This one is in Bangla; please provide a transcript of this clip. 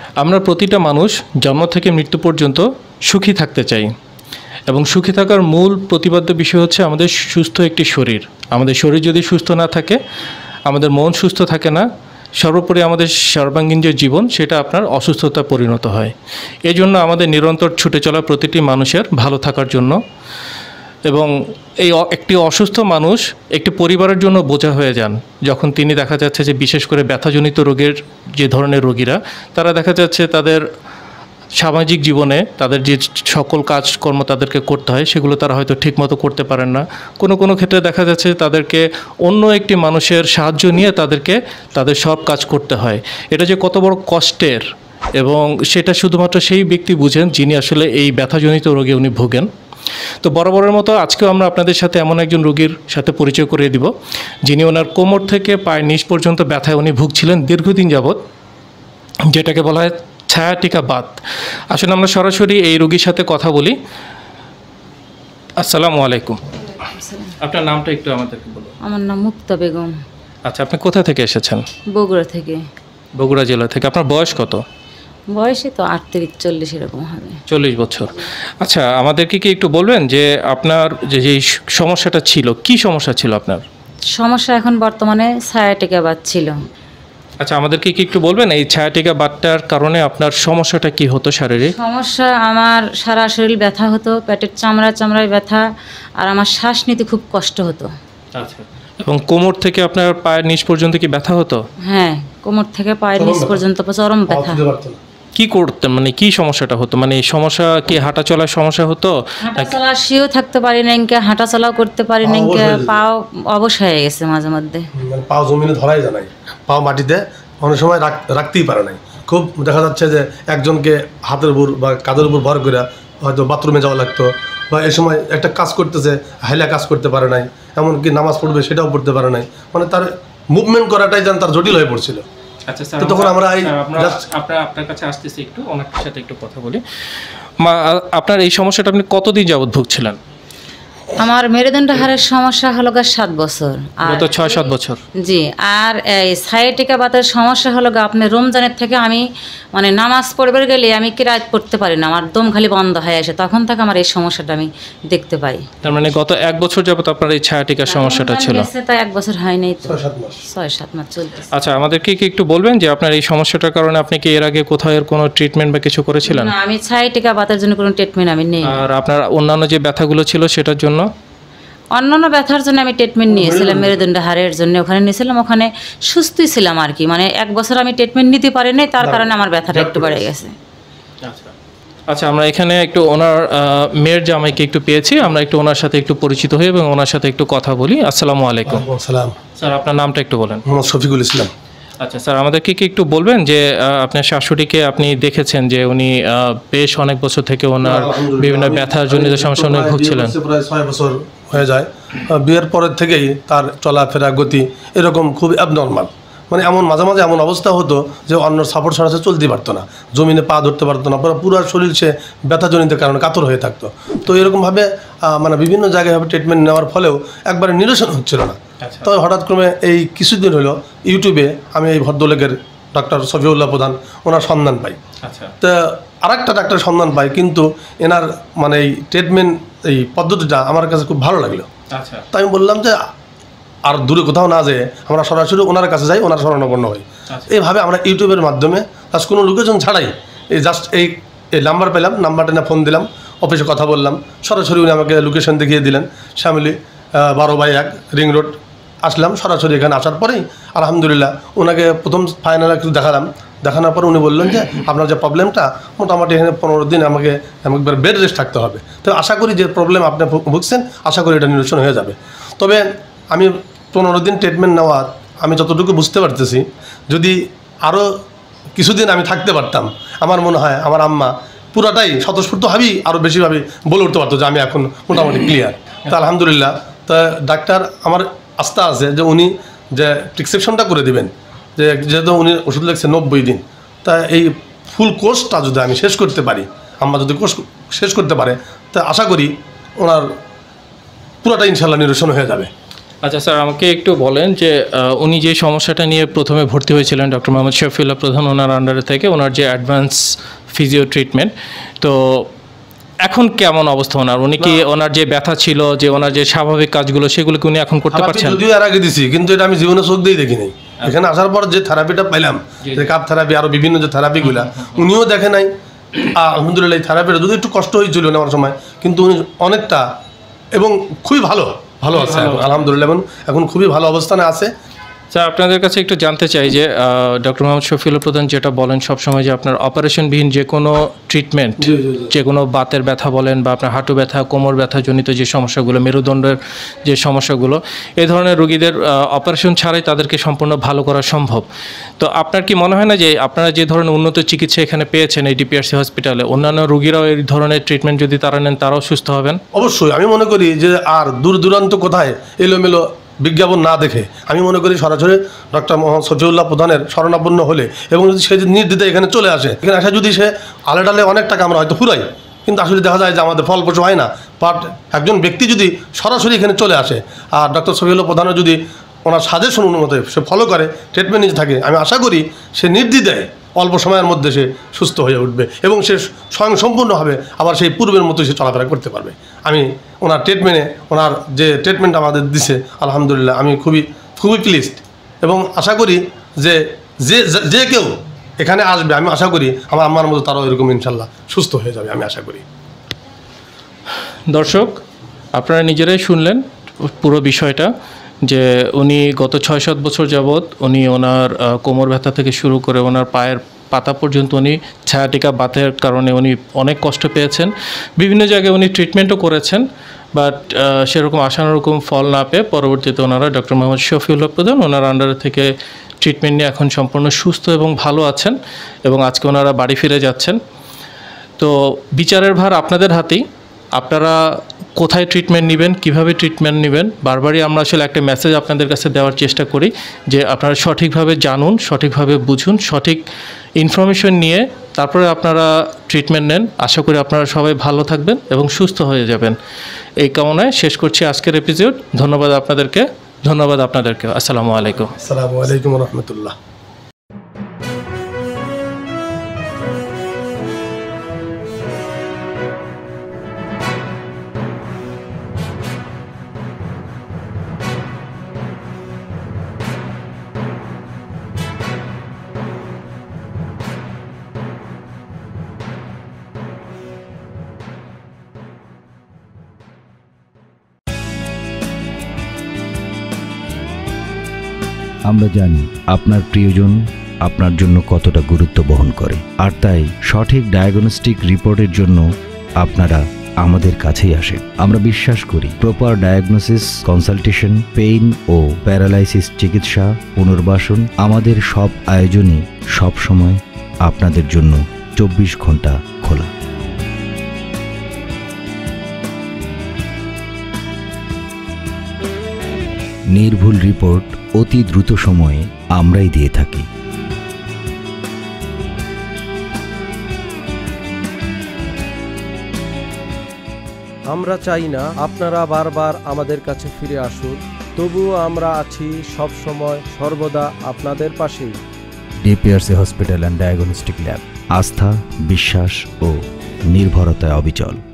আমরা প্রতিটা মানুষ জন্ম থেকে মৃত্যু পর্যন্ত সুখী থাকতে চাই এবং সুখী থাকার মূল প্রতিপাদ্য বিষয় হচ্ছে আমাদের সুস্থ একটি শরীর। আমাদের শরীর যদি সুস্থ না থাকে, আমাদের মন সুস্থ থাকে না, সর্বোপরি আমাদের সর্বাঙ্গীন যে জীবন সেটা আপনার অসুস্থতা পরিণত হয়। এই জন্য আমাদের নিরন্তর ছুটে চলা প্রতিটি মানুষের ভালো থাকার জন্য। এবং এই একটি অসুস্থ মানুষ একটি পরিবারের জন্য বোঝা হয়ে যান যখন তিনি দেখা যাচ্ছে যে বিশেষ করে ব্যথাজনিত রোগের যে ধরনের রোগীরা, তারা দেখা যাচ্ছে তাদের সামাজিক জীবনে তাদের যে সকল কাজকর্ম তাদেরকে করতে হয় সেগুলো তারা হয়তো ঠিকমতো করতে পারেন না। কোনো কোনো ক্ষেত্রে দেখা যাচ্ছে তাদেরকে অন্য একটি মানুষের সাহায্য নিয়ে তাদের সব কাজ করতে হয়। এটা যে কত বড় কষ্টের, এবং সেটা শুধুমাত্র সেই ব্যক্তি বুঝেন যিনি আসলে এই ব্যথাজনিত রোগে উনি ভোগেন। তো বরাবরের মতো আজকেও আমরা আপনাদের সাথে এমন একজন রোগীর সাথে পরিচয় করিয়ে দিব যিনি ওনার কোমর থেকে পায়ের নিচ পর্যন্ত ব্যথায় উনি ভুগছিলেন দীর্ঘদিন যাবৎ, যেটাকে বলা হয় ছায়াটিকা বাত। আসলে আমরা সরাসরি এই রোগীর সাথে কথা বলি। আসসালামু আলাইকুম। আপনার নামটা একটু আমাদেরকে বলুন। আমার নাম মুক্তা বেগম। আচ্ছা, আপনি কোথা থেকে এসেছেন? বগুড়া থেকে। বগুড়া জেলা থেকে। আপনার বয়স কত? বয়সে তো 38-40 এরকম হবে। 40 বছর। আচ্ছা, আমাদেরকে কি একটু বলবেন যে আপনার যে সমস্যাটা ছিল, কি সমস্যা ছিল আপনার? সমস্যা এখন বর্তমানে ছায়াটিকা বাত ছিল। আচ্ছা, আমাদেরকে কি একটু বলবেন এই ছায়াটিকা বাতটার কারণে আপনার সমস্যাটা কি হতো শারীরিক? সমস্যা আমার সারা শরীর ব্যথা হতো, পেটের চামড়ায় ব্যথা, আর আমার শ্বাস নিতে খুব কষ্ট হতো। আচ্ছা, এবং কোমর থেকে আপনার পায়ের নিচ পর্যন্ত কি ব্যথা হতো? হ্যাঁ, কোমর থেকে পায়ের নিচ পর্যন্ত চরম ব্যথা। কি করতেন, মানে কি সমস্যাটা হতো? মানে এই সমস্যা কি হাঁটা চলার সমস্যা হতো? হাঁটা চলা শুয়েও থাকতে পারি না, হাঁটা চলাও করতে পারি না, পাও অবশ হয়ে গেছে মাঝে মধ্যে। মানে পাও জমিনে ধরাই যায় নাই, পাও মাটিতে অনেক সময় রাখতেই পারে নাই। খুব দেখা যাচ্ছে যে একজনকে হাতের উপর বা কাঁধের উপর ভর করে হয়তো বাথরুমে যাওয়া লাগতো, বা এই সময় একটা কাজ করতেছে হাইলা কাজ করতে পারে নাই, এমনকি নামাজ পড়বে সেটাও পড়তে পারে নাই। মানে তার মুভমেন্ট করাটাই যেন তার জটিল হয়ে পড়ছিল। আচ্ছা স্যার, তখন আমরা আপনার কাছে আসতেছি, একটু ওনার সাথে একটু কথা বলি। আপনার এই সমস্যাটা আপনি কতদিন যাবৎ ভুগছিলেন? আমার মেরুদণ্ড হাড়ের সমস্যা হলো 7 বছর। আর 6-7 বছর। জি, আর এই ছায়াটিকা বাতের সমস্যা হলো আপনি রমজানের থেকে আমি মানে নামাজ পড়বার গেলে আমি কিরাত পড়তে পারি না, আমার দম খালি বন্ধ হয়ে আসে। তখন থেকে আমার এই সমস্যাটা আমি দেখতে পাই। তার মানে গত 1 বছর যাবত আপনার এই ছায়াটিকার সমস্যাটা ছিল? তাই 1 বছর হয় নাই তো, 6-7 মাস চলতেছে। আচ্ছা, আমাদেরকে কি একটু বলবেন যে আপনার এই সমস্যাটার কারণে আপনি কি এর আগে কোথাও এর কোনো ট্রিটমেন্ট বা কিছু করেছিলেন? না, আমি ছায়াটিকা বাতের জন্য কোনো ট্রিটমেন্ট আমি নেই। আর আপনার অন্যান্য যে ব্যথাগুলো ছিল সেটার জন্য? অন্যান্য ব্যথার জন্য আমি ট্রিটমেন্ট নিয়েছিলাম, মেরুদণ্ড হাড়ের জন্য ওখানে নিয়েছিলাম, ওখানে সুস্থই ছিলাম আর কি। মানে 1 বছর আমি ট্রিটমেন্ট নিতে পারি নাই, তার কারণে আমার ব্যথাটা একটু বেড়ে গেছে। আচ্ছা, আমরা এখানে একটু ওনার মেয়ের জামাইকে একটু পেয়েছি, আমরা একটু ওনার সাথে একটু পরিচিত হই এবং ওনার সাথে একটু কথা বলি। আসসালামু আলাইকুম। আসসালাম। স্যার, আপনার নামটা একটু বলেন। মোহাম্মদ শফিকুল ইসলাম। আচ্ছা স্যার, আমাদেরকে কি একটু বলবেন যে আপনার শাশুড়িকে আপনি দেখেছেন যে উনি বেশ অনেক বছর থেকে ওনার বিভিন্ন ব্যথার জনিত সমস্যা নিয়ে ভুগছিলেন? প্রায় 6 বছর হয়ে যায়। বিয়ের পরের থেকেই তার চলাফেরা গতি এরকম খুব অ্যাবনর্মাল। মানে এমন মাঝে মাঝে এমন অবস্থা হতো যে অন্য সাপোর্ট ছাড়া সে চলতে পারতো না, জমিনে পা ধরতে পারতো না, পুরো শরীর সে ব্যথাজনিত কারণে কাতর হয়ে থাকতো। তো এরকমভাবে মানে বিভিন্ন জায়গায় ট্রিটমেন্ট নেওয়ার ফলেও একবারে নিরসন হচ্ছিল না। তবে হঠাৎ ক্রমে এই কিছুদিন হলো ইউটিউবে আমি এই ভদ্রলোকের ডক্টর শফিউল্লাহ প্রধান ওনার সন্ধান পাই। তা আরেকটা ডাক্তারের সন্ধান পাই, কিন্তু এনার মানে এই ট্রিটমেন্ট এই পদ্ধতিটা আমার কাছে খুব ভালো লাগলো। তো আমি বললাম যে আর দূরে কোথাও না যেয়ে আমরা সরাসরি ওনার কাছে যাই, ওনার শরণাপন্ন হই। এইভাবে আমরা ইউটিউবের মাধ্যমে জাস্ট কোনো লোকেশন ছাড়াই এই জাস্ট এই নাম্বার পেলাম, নাম্বারটা না ফোন দিলাম, অফিসে কথা বললাম, সরাসরি উনি আমাকে লোকেশন দেখিয়ে দিলেন। শ্যামলী 12/1 রিং রোড আসলাম। সরাসরি এখানে আসার পরেই আলহামদুলিল্লাহ ওনাকে প্রথম ফাইনাল একটু দেখানোর পর উনি বললেন যে আপনার যে প্রবলেমটা মোটামুটি এখানে 15 দিন আমাকে একবার বেড রেস্ট থাকতে হবে। তো আশা করি যে প্রবলেম আপনি ভুগছেন, আশা করি এটা নিরসন হয়ে যাবে। তবে আমি 15 দিন ট্রিটমেন্ট নেওয়ার আমি যতটুকু বুঝতে পারতেছি, যদি আরও কিছুদিন আমি থাকতে পারতাম, আমার মনে হয় আমার আম্মা পুরাটাই স্বতঃস্ফূর্তভাবেই আরও বেশিভাবে বলে উঠতে পারতো যে আমি এখন মোটামুটি ক্লিয়ার। তা আলহামদুলিল্লাহ। তা ডাক্তার আমার আস্থা আছে যে উনি যে প্রেসক্রিপশনটা করে দিবেন, যে যেহেতু উনি ওষুধ লাগছে 90 দিন, তা এই ফুল কোর্সটা যদি আমি শেষ করতে পারি, আম্মা যদি কোর্স শেষ করতে পারে, তা আশা করি ওনার পুরোটা ইনশাল্লাহ নিরসন হয়ে যাবে। আচ্ছা স্যার, আমাকে একটু বলেন যে উনি যে সমস্যাটা নিয়ে প্রথমে ভর্তি হয়েছিলেন ডক্টর মোহাম্মদ শফিউল্লাহ প্রধান ওনার আন্ডারে থেকে, ওনার যে অ্যাডভান্স ফিজিও ট্রিটমেন্ট, তো এখন কেমন অবস্থা ওনার? উনি কি ওনার যে ব্যথা ছিল, যে ওনার যে স্বাভাবিক কাজগুলো, সেগুলো কি উনি এখন করতে পারছেন? যদিও এর আগে দিছি, কিন্তু এটা আমি জীবনে চোখ দিয়ে দেখি নাই। এখানে আসার পর যে থেরাপিটা পাইলাম, কাপ থেরাপি আরো বিভিন্ন যে থেরাপিগুলা, উনিও দেখে নাই। আলহামদুলিল্লাহ এই থেরাপিটা যদি একটু কষ্ট হয়েছিল নেওয়ার সময়, কিন্তু উনি অনেকটা এবং খুবই ভালো আছে আলহামদুলিল্লাহ, এবং এখন খুবই ভালো অবস্থানে আছে। স্যার, আপনাদের কাছে একটু জানতে চাই যে ডক্টর মোহাম্মদ শফিউল্লাহ প্রধান যেটা বলেন সবসময়, যে আপনার অপারেশনবিহীন যে কোনো ট্রিটমেন্ট, যে কোনো বাতের ব্যথা বলেন বা আপনার হাঁটু ব্যথা, কোমর ব্যথা জনিত যে সমস্যাগুলো, মেরুদণ্ডের যে সমস্যাগুলো, এই ধরনের রোগীদের অপারেশন ছাড়াই তাদেরকে সম্পূর্ণ ভালো করা সম্ভব। তো আপনার কি মনে হয় না যে আপনারা যে ধরনের উন্নত চিকিৎসা এখানে পেয়েছেন এই ডিপিআরসি হসপিটালে, অন্যান্য রোগীরাও এই ধরনের ট্রিটমেন্ট যদি তারা নেন, তারাও সুস্থ হবেন? অবশ্যই আমি মনে করি যে আর দূর দূরান্ত কোথায় এলোমেলো বিজ্ঞাপন না দেখে, আমি মনে করি সরাসরি ডক্টর মোহাম্মদ শফিউল্লাহ প্রধানের শরণাপন্ন হলে, এবং যদি সে নির্দ্বিধায় এখানে চলে আসে, এখানে আসে যদি সে আলে ডালে অনেক টাকা আমরা হয়তো ফুরাই, কিন্তু আসলে দেখা যায় যে আমাদের ফলপ্রসূ হয় না। বাট একজন ব্যক্তি যদি সরাসরি এখানে চলে আসে, আর ডক্টর শফিউল্লাহ প্রধানের যদি ওনার সাজেশন অনুমতে সে ফলো করে, ট্রিটমেন্ট নিতে থাকে, আমি আশা করি সে নির্দ্বিধায় অল্প সময়ের মধ্যে সে সুস্থ হয়ে উঠবে এবং সে স্বয়ংসম্পূর্ণভাবে আবার সেই পূর্বের মতো সে চলাফেরা করতে পারবে। আমি ওনার ওনার যে ট্রিটমেন্ট আমাদের দিছে, আলহামদুলিল্লাহ আমি খুবই প্লিজড, এবং আশা করি যে যে কেউ এখানে আসবে, আমি আশা করি আমার আম্মার মতো তারাও এরকম ইনশাল্লাহ সুস্থ হয়ে যাবে, আমি আশা করি। দর্শক, আপনারা নিজেরাই শুনলেন পুরো বিষয়টা, যে উনি গত 6-7 বছর যাবৎ উনি ওনার কোমর ব্যথা থেকে শুরু করে ওনার পায়ের পাতা পর্যন্ত উনি ছায়াটিকা বাতের কারণে উনি অনেক কষ্ট পেয়েছেন। বিভিন্ন জায়গায় উনি ট্রিটমেন্টও করেছেন, বাট সেরকম আশানুরকম ফল না পেয়ে পরবর্তীতে ওনারা ডক্টর মোহাম্মদ শফিউল্লাহ প্রধান ওনার আন্ডারে থেকে ট্রিটমেন্ট নিয়ে এখন সম্পূর্ণ সুস্থ এবং ভালো আছেন, এবং আজকে ওনারা বাড়ি ফিরে যাচ্ছেন। তো বিচারের ভার আপনাদের হাতেই। আপনারা কোথায় ট্রিটমেন্ট নেবেন, কিভাবে ট্রিটমেন্ট নেবেন, বারবারই আমরা আসলে একটা মেসেজ আপনাদের কাছে দেওয়ার চেষ্টা করি যে আপনারা সঠিকভাবে জানুন, সঠিকভাবে বুঝুন, সঠিক ইনফরমেশন নিয়ে তারপরে আপনারা ট্রিটমেন্ট নেন। আশা করি আপনারা সবাই ভালো থাকবেন এবং সুস্থ হয়ে যাবেন। এই কামনায় শেষ করছি আজকের এপিসোড। ধন্যবাদ আপনাদেরকে। আসসালামু আলাইকুম। আসসালামু আলাইকুম রহমতুল্লাহ। আমরা জানি আপনার প্রিয়জন আপনার জন্য কতটা গুরুত্ব বহন করে, আর তাই সঠিক ডায়াগনস্টিক রিপোর্টের জন্য আপনারা আমাদের কাছেই আসেন। আমরা বিশ্বাস করি প্রপার ডায়াগনোসিস, কনসালটেশন, পেইন ও প্যারালাইসিস চিকিৎসা, পুনর্বাসন, আমাদের সব আয়োজনই সবসময় আপনাদের জন্য 24 ঘন্টা খোলা। নির্ভুল রিপোর্ট অতি দ্রুত সময়ে আমরাই দিয়ে থাকি। আমরা চাই না আপনারা বারবার আমাদের কাছে ফিরে আসুন, তবুও আমরা আছি সব সময় সর্বদা আপনাদের পাশেই। DPRC hospital and diagnostic lab, আস্থা, বিশ্বাস ও নির্ভরতায় অবিচল।